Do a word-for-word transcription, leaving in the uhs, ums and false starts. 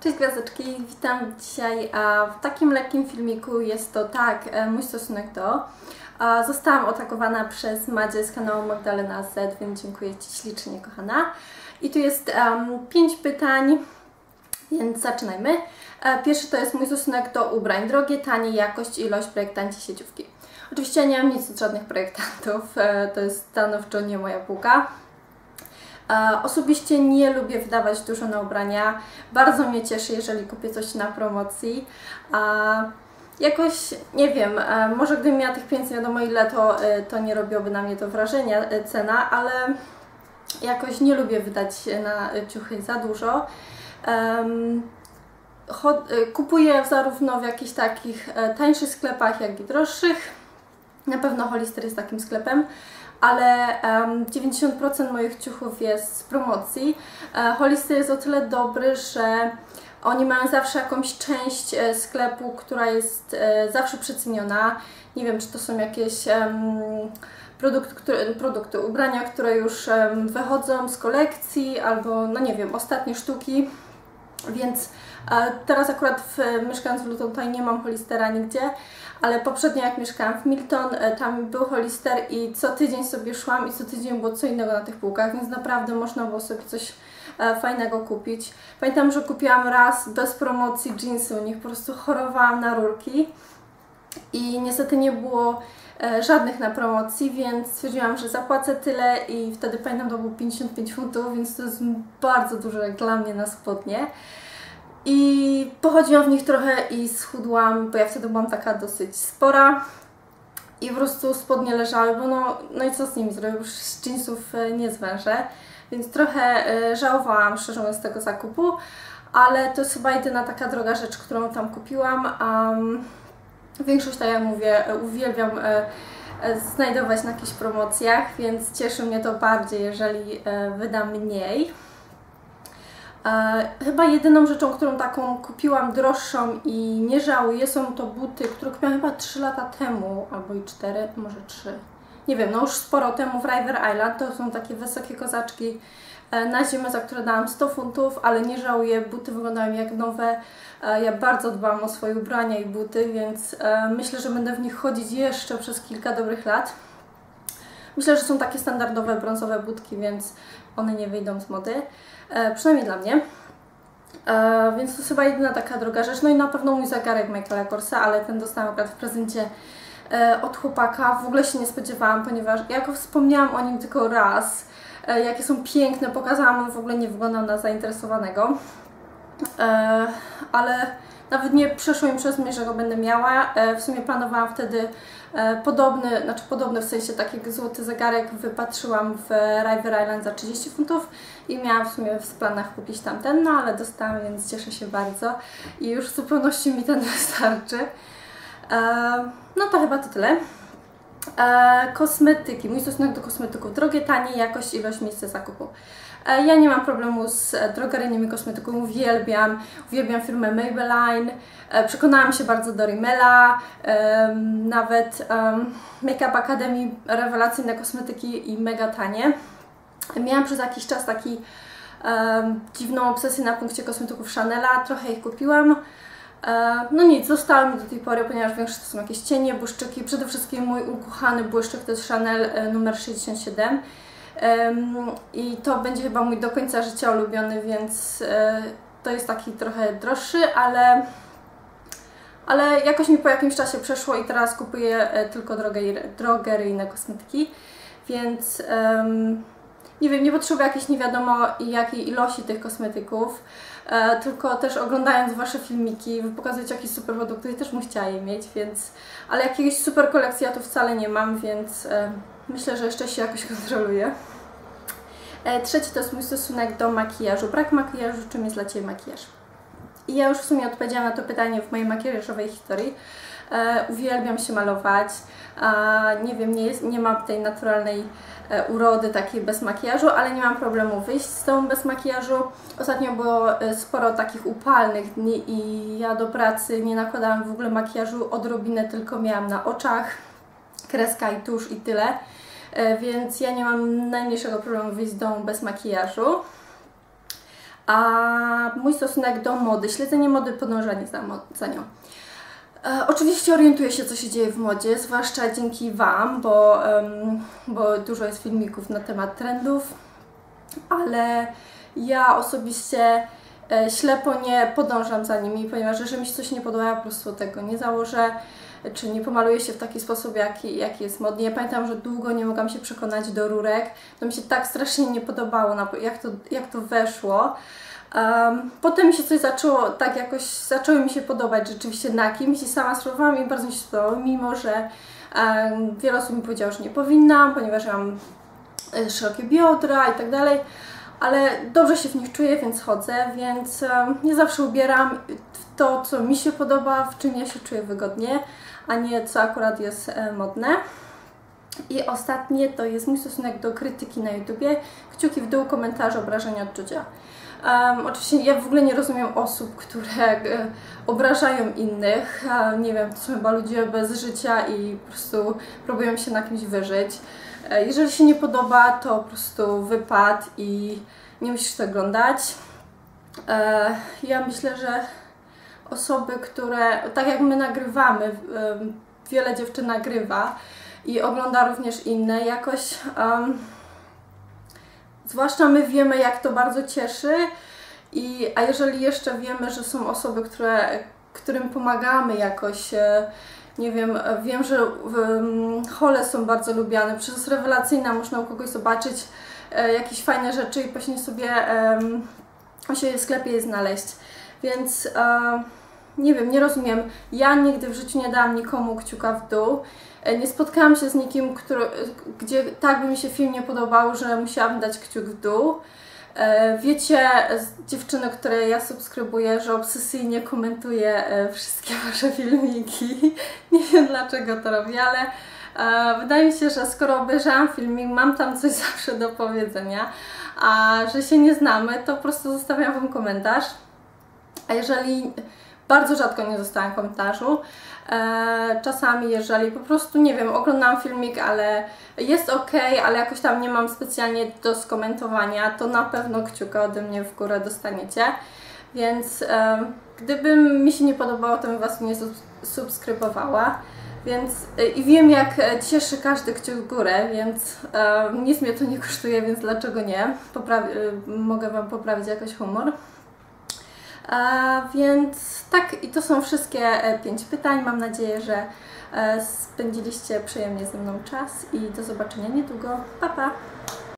Cześć gwiazdeczki, witam dzisiaj w takim lekkim filmiku. Jest to tak, mój stosunek do. Zostałam atakowana przez Madzie z kanału Magdalena Z, więc dziękuję Ci ślicznie, kochana. I tu jest um, pięć pytań, więc zaczynajmy. Pierwszy to jest mój stosunek do ubrań. Drogie, tanie, jakość, ilość, projektanci, sieciówki. Oczywiście nie mam nic od żadnych projektantów, to jest stanowczo nie moja półka. E, osobiście nie lubię wydawać dużo na ubrania. Bardzo mnie cieszy, jeżeli kupię coś na promocji. E, jakoś, nie wiem, e, może gdybym miała tych pieniędzy wiadomo ile, to, e, to nie robiłoby na mnie to wrażenia e, cena, ale jakoś nie lubię wydać na ciuchy za dużo. E, kupuję zarówno w jakichś takich e, tańszych sklepach, jak i droższych. Na pewno Hollister jest takim sklepem, ale um, dziewięćdziesiąt procent moich ciuchów jest z promocji. E, Hollister jest o tyle dobry, że oni mają zawsze jakąś część e, sklepu, która jest e, zawsze przeceniona. Nie wiem, czy to są jakieś um, produkt, które, produkty, ubrania, które już um, wychodzą z kolekcji, albo no nie wiem, ostatnie sztuki. Więc e, teraz akurat w, mieszkając w Luton tutaj nie mam Hollistera nigdzie, ale poprzednio jak mieszkałam w Milton, e, tam był Hollister i co tydzień sobie szłam i co tydzień było co innego na tych półkach, więc naprawdę można było sobie coś e, fajnego kupić. Pamiętam, że kupiłam raz bez promocji jeansy u nich, po prostu chorowałam na rurki i niestety nie było e, żadnych na promocji, więc stwierdziłam, że zapłacę tyle i wtedy pamiętam, to było pięćdziesiąt pięć funtów, więc to jest bardzo dużo jak dla mnie na spodnie. I pochodziłam w nich trochę i schudłam, bo ja wtedy byłam taka dosyć spora i po prostu spodnie leżały, bo no, no i co z nimi zrobię, już z jeansów nie zwężę, więc trochę żałowałam, szczerze mówiąc, tego zakupu, ale to jest chyba jedyna taka droga rzecz, którą tam kupiłam. Um, większość, tak jak mówię, uwielbiam e, znajdować na jakichś promocjach, więc cieszy mnie to bardziej, jeżeli e, wydam mniej. E, chyba jedyną rzeczą, którą taką kupiłam droższą i nie żałuję, są to buty, które kupiłam chyba trzy lata temu, albo i cztery, może trzy. Nie wiem, no już sporo temu w River Island. To są takie wysokie kozaczki e, na zimę, za które dałam sto funtów, ale nie żałuję, buty wyglądają jak nowe. E, ja bardzo dbam o swoje ubrania i buty, więc e, myślę, że będę w nich chodzić jeszcze przez kilka dobrych lat. Myślę, że są takie standardowe brązowe butki, więc one nie wyjdą z mody. E, przynajmniej dla mnie. E, więc to jest chyba jedyna taka droga rzecz. No i na pewno mój zegarek Michaela Korsa, ale ten dostałam akurat w prezencie e, od chłopaka. W ogóle się nie spodziewałam, ponieważ jak wspomniałam o nim tylko raz, e, jakie są piękne, pokazałam, on w ogóle nie wyglądał na zainteresowanego. E, ale nawet nie przeszło mi przez myśl, że go będę miała. E, w sumie planowałam wtedy e, podobny, znaczy podobny w sensie taki złoty zegarek wypatrzyłam w River Island za trzydzieści funtów i miałam w sumie w planach kupić tamten, no ale dostałam, więc cieszę się bardzo i już w zupełności mi ten wystarczy. E, no to chyba to tyle. E, kosmetyki, mój stosunek do kosmetyków. Drogie, tanie, jakość, ilość, miejsce zakupu. E, ja nie mam problemu z drogeryjnymi kosmetyków, uwielbiam, uwielbiam firmę Maybelline, e, przekonałam się bardzo do Rimmela, e, nawet e, Make Up Academy, rewelacyjne kosmetyki i mega tanie. Miałam przez jakiś czas taki e, dziwną obsesję na punkcie kosmetyków Chanela, trochę ich kupiłam. No nic, zostały mi do tej pory, ponieważ większość to są jakieś cienie, błyszczyki. Przede wszystkim mój ukochany błyszczyk to jest Chanel numer sześćdziesiąt siedem i to będzie chyba mój do końca życia ulubiony, więc to jest taki trochę droższy, ale, ale jakoś mi po jakimś czasie przeszło i teraz kupuję tylko drogeryjne kosmetyki, więc nie wiem, nie potrzebuję jakiejś nie wiadomo jakiej ilości tych kosmetyków, e, tylko też oglądając Wasze filmiki, Wy pokazujecie jakieś super produkty i też bym chciała je mieć, więc... Ale jakiejś super kolekcji ja tu wcale nie mam, więc e, myślę, że jeszcze się jakoś kontroluję. E, trzeci to jest mój stosunek do makijażu. Brak makijażu, czym jest dla Ciebie makijaż? I ja już w sumie odpowiedziałam na to pytanie w mojej makijażowej historii. E, uwielbiam się malować, e, nie wiem, nie, jest, nie mam tej naturalnej e, urody takiej bez makijażu, ale nie mam problemu wyjść z tą bez makijażu. Ostatnio było e, sporo takich upalnych dni i ja do pracy nie nakładałam w ogóle makijażu, odrobinę tylko miałam na oczach, kreska i tusz i tyle, e, więc ja nie mam najmniejszego problemu wyjść z domu bez makijażu. A mój stosunek do mody, śledzenie mody, podążanie za, za nią. E, oczywiście orientuję się, co się dzieje w modzie, zwłaszcza dzięki Wam, bo, um, bo dużo jest filmików na temat trendów, ale ja osobiście e, ślepo nie podążam za nimi, ponieważ jeżeli mi się coś nie podoba, ja po prostu tego nie założę, czy nie pomaluję się w taki sposób, jaki, jaki jest modny. Ja pamiętam, że długo nie mogłam się przekonać do rurek, to mi się tak strasznie nie podobało, jak to, jak to weszło. Um, potem mi się coś zaczęło, tak jakoś zaczęły mi się podobać rzeczywiście na kimś i sama spróbowałam i bardzo mi się podobało, mimo że um, wiele osób mi powiedziało, że nie powinnam, ponieważ mam y, szerokie biodra i tak dalej, ale dobrze się w nich czuję, więc chodzę, więc um, nie zawsze ubieram to, co mi się podoba, w czym ja się czuję wygodnie, a nie co akurat jest e, modne. I ostatnie to jest mój stosunek do krytyki na YouTubie, kciuki w dół, komentarze, obrażenia, odczucia. Um, oczywiście ja w ogóle nie rozumiem osób, które e, obrażają innych. E, nie wiem, to są chyba ludzie bez życia i po prostu próbują się na kimś wyżyć. E, jeżeli się nie podoba, to po prostu wypad i nie musisz to oglądać. E, ja myślę, że osoby, które, tak jak my nagrywamy, e, wiele dziewczyn nagrywa i ogląda również inne, jakoś um, zwłaszcza my wiemy, jak to bardzo cieszy, i, a jeżeli jeszcze wiemy, że są osoby, które, którym pomagamy jakoś, nie wiem, wiem, że hole są bardzo lubiane, przez rewelacyjna można u kogoś zobaczyć e, jakieś fajne rzeczy i później sobie e, się w sklepie je znaleźć, więc e, nie wiem, nie rozumiem, ja nigdy w życiu nie dałam nikomu kciuka w dół. Nie spotkałam się z nikim, który, gdzie tak by mi się film nie podobał, że musiałabym dać kciuk w dół. Wiecie, dziewczyny, które ja subskrybuję, że obsesyjnie komentuję wszystkie Wasze filmiki. Nie wiem, dlaczego to robię, ale wydaje mi się, że skoro obejrzałam filmik, mam tam coś zawsze do powiedzenia, a że się nie znamy, to po prostu zostawiam Wam komentarz. A jeżeli... Bardzo rzadko nie zostałam komentarzu. E, czasami, jeżeli po prostu, nie wiem, oglądam filmik, ale jest ok, ale jakoś tam nie mam specjalnie do skomentowania, to na pewno kciuka ode mnie w górę dostaniecie. Więc e, gdyby mi się nie podobało, to bym Was nie subskrybowała. Więc e, i wiem, jak cieszy każdy kciuk w górę, więc e, nic mnie to nie kosztuje, więc dlaczego nie? Poprawi, e, mogę Wam poprawić jakoś humor. A więc tak, i to są wszystkie pięć pytań. Mam nadzieję, że spędziliście przyjemnie ze mną czas i do zobaczenia niedługo. Pa, pa!